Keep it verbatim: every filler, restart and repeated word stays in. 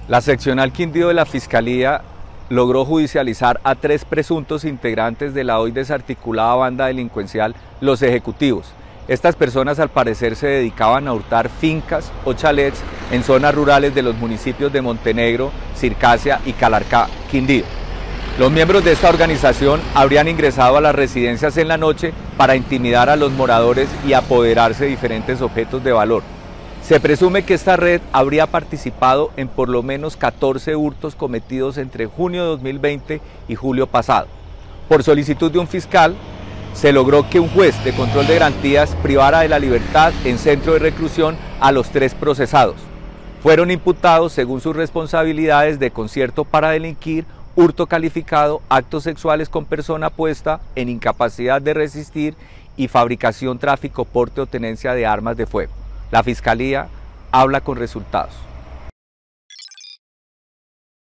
La seccional Quindío de la Fiscalía logró judicializar a tres presuntos integrantes de la hoy desarticulada banda delincuencial Los Ejecutivos. Estas personas al parecer se dedicaban a hurtar fincas o chalets en zonas rurales de los municipios de Montenegro, Circasia y Calarcá, Quindío. Los miembros de esta organización habrían ingresado a las residencias en la noche para intimidar a los moradores y apoderarse de diferentes objetos de valor. Se presume que esta red habría participado en por lo menos catorce hurtos cometidos entre junio de dos mil veinte y julio pasado. Por solicitud de un fiscal, se logró que un juez de control de garantías privara de la libertad en centro de reclusión a los tres procesados. Fueron imputados según sus responsabilidades de concierto para delinquir, hurto calificado, actos sexuales con persona puesta en incapacidad de resistir y fabricación, tráfico, porte o tenencia de armas de fuego. La Fiscalía habla con resultados.